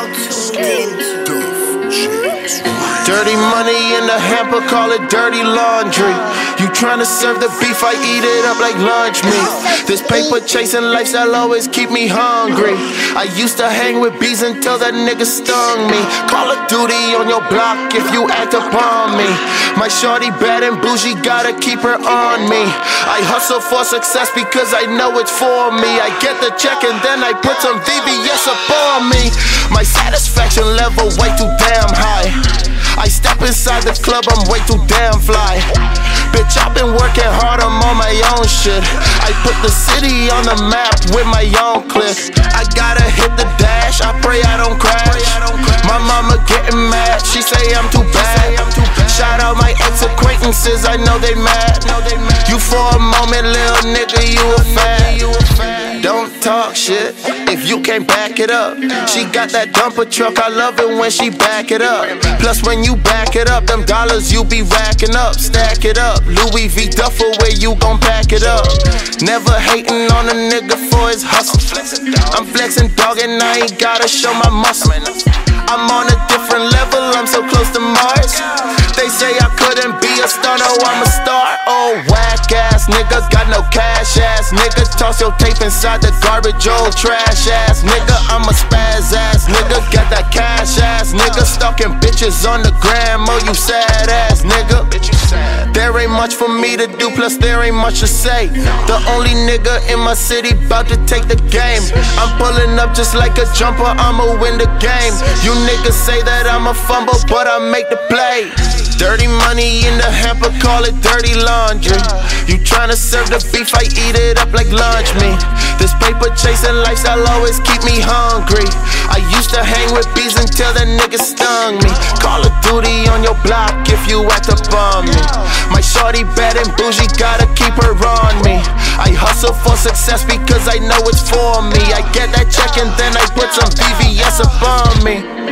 now tuned into Dirty money in the hamper, call it dirty laundry. You tryna serve the beef, I eat it up like lunch meat. This paper chasing lifestyle always keep me hungry. I used to hang with bees until that nigga stung me. Call of Duty on your block if you act upon me. My shorty bad and bougie, gotta keep her on me. I hustle for success because I know it's for me. I get the check and then I put some VVS upon me. My satisfaction level way too damn high. I step inside the club, I'm way too damn fly. Bitch, I've been working hard, I'm on my own shit. I put the city on the map with my own clip. I gotta hit the dash, I pray I don't crash. My mama getting mad, she say I'm too bad. Shout out my ex-acquaintances, I know they mad. You for a moment, little nigga, you a fad. Don't talk shit if you can't back it up. She got that dumper truck, I love it when she back it up. Plus when you back it up, them dollars you be racking up. Stack it up, Louis V duffel, where you gon' pack it up. Never hating on a nigga for his hustle. I'm flexing dog and I ain't gotta show my muscle. I'm on a different level, I'm so close to Mars. They say I couldn't be a star, no I'm a star. Oh whack ass nigga, got no cash ass nigga. Toss your tape inside the garbage, old trash ass nigga. I'm a spaz ass nigga, got that cash ass nigga. Stalking bitches on the gram, oh you sad ass nigga. There ain't much for me to do, plus there ain't much to say. The only nigga in my city bout to take the game. I'm pulling up just like a jumper, I'ma win the game. You niggas say that I'm a fumble, but I make the play. Dirty money in the hamper, call it dirty laundry. You tryna serve the beef, I eat it up like lunch meat. This paper chasing lifestyle always keep me hungry. I used to hang with bees until that nigga stung me. Call of Duty on your block if you act up on me. My shorty bad and bougie, gotta keep her on me. I hustle for success because I know it's for me. I get that check and then I put some VVS up on me.